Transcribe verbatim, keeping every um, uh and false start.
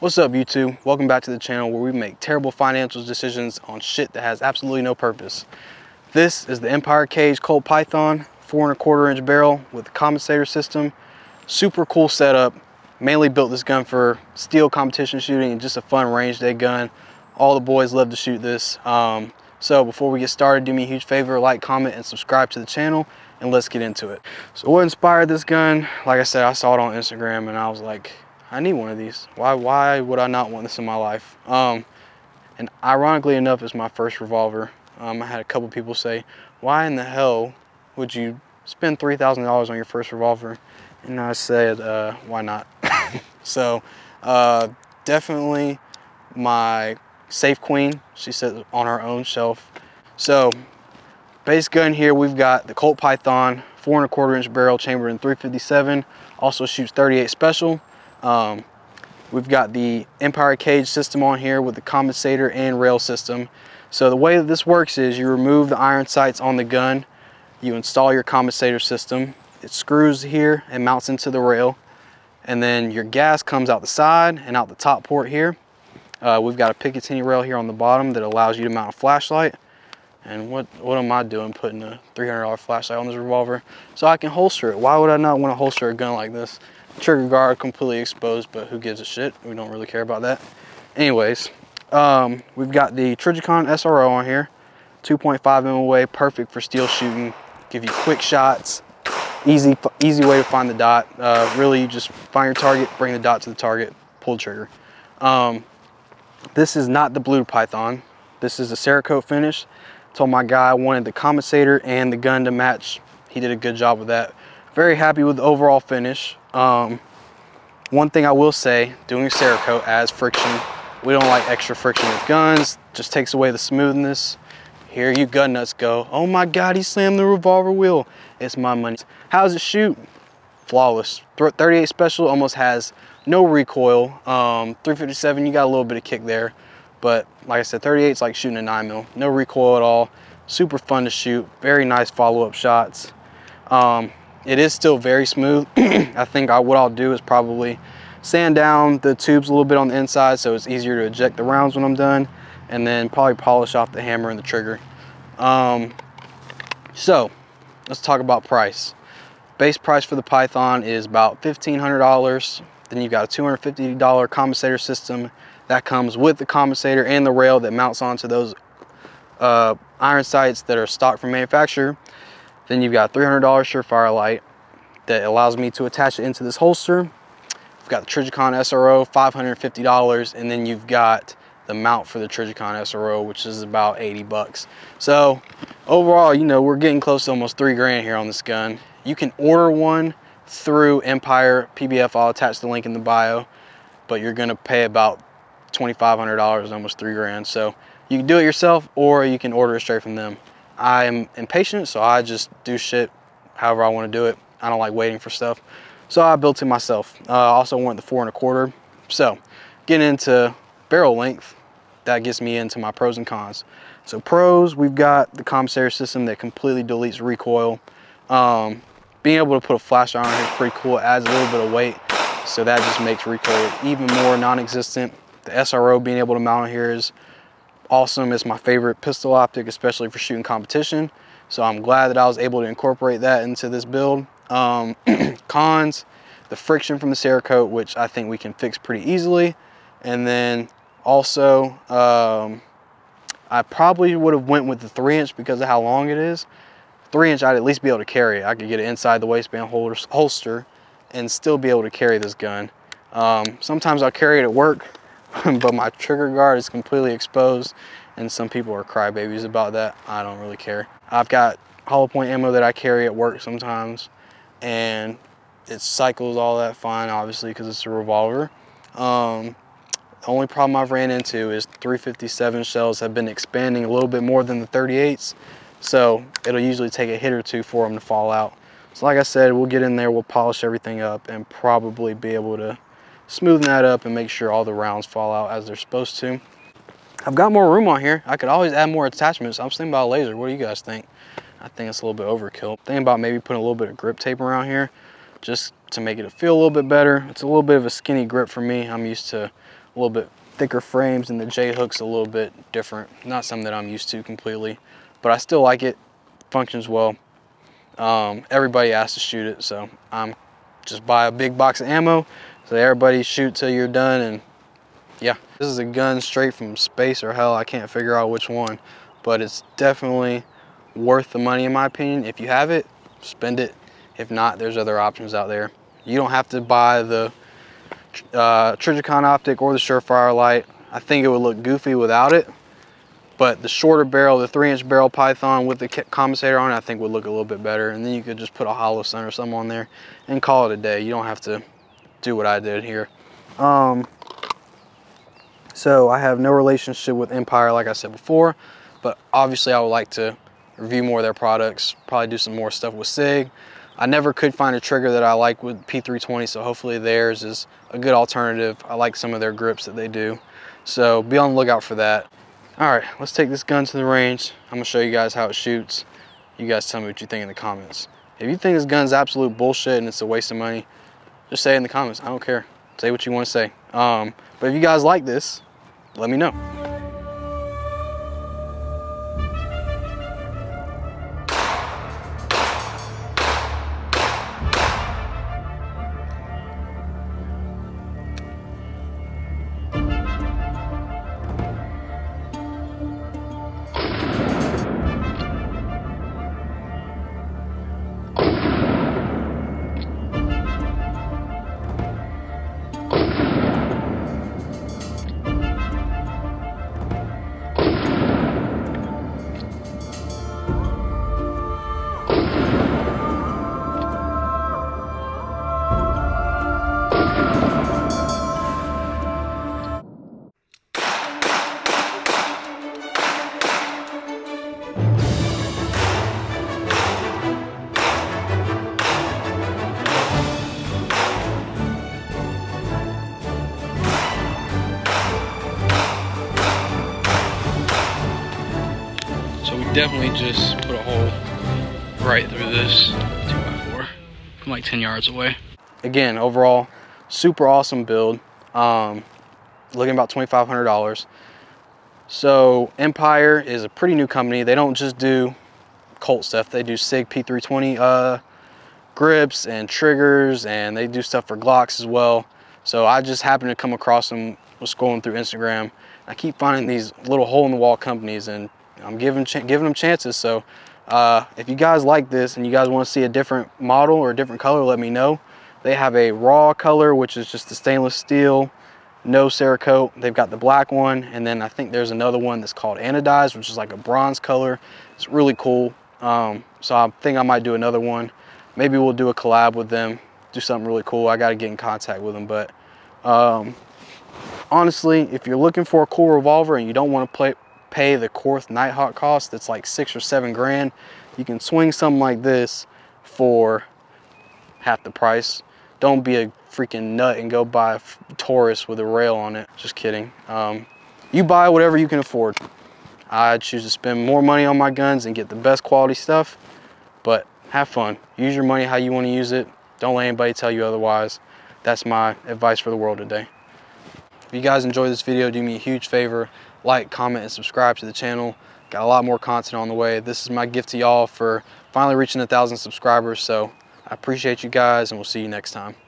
What's up, YouTube? Welcome back to the channel where we make terrible financial decisions on shit that has absolutely no purpose. This is the Empire Cage Colt Python, four and a quarter inch barrel with a compensator system. Super cool setup. Mainly built this gun for steel competition shooting and just a fun range day gun. All the boys love to shoot this. Um, so before we get started, do me a huge favor, like, comment, and subscribe to the channel, and let's get into it. So what inspired this gun? Like I said, I saw it on Instagram and I was like, I need one of these. Why why would I not want this in my life? Um, and ironically enough, it's my first revolver. Um, I had a couple people say, why in the hell would you spend three thousand dollars on your first revolver? And I said, uh, why not? So uh, definitely my safe queen. She sits on her own shelf. So base gun here, we've got the Colt Python, four and a quarter inch barrel, chambered in three fifty-seven. Also shoots thirty-eight special. Um, we've got the Empire Cage system on here with the compensator and rail system. So the way that this works is you remove the iron sights on the gun, you install your compensator system, it screws here and mounts into the rail, and then your gas comes out the side and out the top port here. Uh, we've got a Picatinny rail here on the bottom that allows you to mount a flashlight. And what, what am I doing putting a three hundred dollar flashlight on this revolver? So I can holster it. Why would I not want to holster a gun like this? Trigger guard completely exposed, but who gives a shit? We don't really care about that. Anyways, um, we've got the Trijicon S R O on here, two point five M away, perfect for steel shooting. Give you quick shots, easy easy way to find the dot. Uh, really, you just find your target, bring the dot to the target, pull the trigger. Um, this is not the Blue Python. This is a Cerakote finish. Told my guy I wanted the compensator and the gun to match. He did a good job with that. Very happy with the overall finish. Um, one thing I will say, doing Cerakote adds friction. We don't like extra friction with guns. Just takes away the smoothness. Here you gun nuts go. Oh my God, he slammed the revolver wheel. It's my money. How does it shoot? Flawless. thirty-eight special almost has no recoil. Um, three fifty-seven, you got a little bit of kick there. But like I said, thirty-eight is like shooting a nine mil. No recoil at all. Super fun to shoot. Very nice follow-up shots. Um, it is still very smooth. I think I, what I'll do is probably sand down the tubes a little bit on the inside so it's easier to eject the rounds when I'm done. And then probably polish off the hammer and the trigger. Um, so let's talk about price. Base price for the Python is about fifteen hundred dollars. Then you've got a two hundred fifty dollar compensator system that comes with the compensator and the rail that mounts onto those uh, iron sights that are stock from manufacturer. Then you've got a three hundred dollar Surefire light that allows me to attach it into this holster. You've got the Trijicon S R O, five hundred fifty dollars, and then you've got the mount for the Trijicon S R O, which is about eighty bucks. So overall, you know, we're getting close to almost three grand here on this gun. You can order one through Empire P B F. I'll attach the link in the bio, but you're gonna pay about twenty-five hundred dollars, almost three grand. So you can do it yourself or you can order it straight from them. I am impatient, so I just do shit however I want to do it. I don't like waiting for stuff. So I built it myself. I uh, also want the four and a quarter. So getting into barrel length, that gets me into my pros and cons. So pros, we've got the compensator system that completely deletes recoil. Um, being able to put a flashlight on here is pretty cool. It adds a little bit of weight, so that just makes recoil even more non-existent. The S R O being able to mount on here is awesome. It's my favorite pistol optic, especially for shooting competition. So I'm glad that I was able to incorporate that into this build. Um, cons, the friction from the Cerakote, which I think we can fix pretty easily. And then also, um, I probably would have went with the three inch because of how long it is. Three inch, I'd at least be able to carry it. I could get it inside the waistband holster and still be able to carry this gun. Um, sometimes I'll carry it at work, but my trigger guard is completely exposed, and some people are crybabies about that. I don't really care. I've got hollow point ammo that I carry at work sometimes, and it cycles all that fine, obviously, because it's a revolver. Um, the only problem I've ran into is three fifty-seven shells have been expanding a little bit more than the thirty-eights, so it'll usually take a hit or two for them to fall out. So like I said, we'll get in there, we'll polish everything up, and probably be able to smoothen that up and make sure all the rounds fall out as they're supposed to. I've got more room on here. I could always add more attachments. I'm thinking about a laser. What do you guys think? I think it's a little bit overkill. Thinking about maybe putting a little bit of grip tape around here just to make it feel a little bit better. It's a little bit of a skinny grip for me. I'm used to a little bit thicker frames, and the J-hook's a little bit different. Not something that I'm used to completely, but I still like it. Functions well. Um, everybody has to shoot it, so I'm just buy a big box of ammo, so everybody shoot till you're done. And yeah, this is a gun straight from space or hell. I can't figure out which one, but it's definitely worth the money in my opinion. If you have it, spend it. If not, there's other options out there. You don't have to buy the uh, Trijicon optic or the Surefire light. I think it would look goofy without it, but the shorter barrel, the three inch barrel Python with the compensator on it, I think would look a little bit better. And then you could just put a Holosun or something on there and call it a day. You don't have to do what I did here. Um, so I have no relationship with Empire, like I said before, but obviously I would like to review more of their products, probably do some more stuff with SIG. I never could find a trigger that I like with P three twenty, so hopefully theirs is a good alternative. I like some of their grips that they do, so be on the lookout for that. All right, let's take this gun to the range. I'm gonna show you guys how it shoots. You guys tell me what you think in the comments. If you think this gun's absolute bullshit and it's a waste of money, just say it in the comments. I don't care. Say what you want to say. Um, but if you guys like this, let me know. Definitely just put a hole right through this two by four from like ten yards away. Again, overall, super awesome build. Um, looking about twenty-five hundred dollars. So Empire is a pretty new company. They don't just do Colt stuff. They do SIG P three twenty uh, grips and triggers, and they do stuff for Glocks as well. So I just happened to come across them, was scrolling through Instagram. I keep finding these little hole-in-the-wall companies, and I'm giving giving them chances. So uh, if you guys like this and you guys want to see a different model or a different color, let me know. They have a raw color, which is just the stainless steel, no Cerakote. They've got the black one, and then I think there's another one that's called anodized, which is like a bronze color. It's really cool. Um, so I think I might do another one. Maybe we'll do a collab with them, do something really cool. I got to get in contact with them. But um, honestly, if you're looking for a cool revolver and you don't want to play pay the Korth Nighthawk cost, that's like six or seven grand, you can swing something like this for half the price. Don't be a freaking nut and go buy a Taurus with a rail on it. Just kidding. Um, you buy whatever you can afford. I choose to spend more money on my guns and get the best quality stuff, but have fun. Use your money how you want to use it. Don't let anybody tell you otherwise. That's my advice for the world today. If you guys enjoyed this video, do me a huge favor. Like, comment, and subscribe to the channel. Got a lot more content on the way. This is my gift to y'all for finally reaching a thousand subscribers. So I appreciate you guys, and we'll see you next time.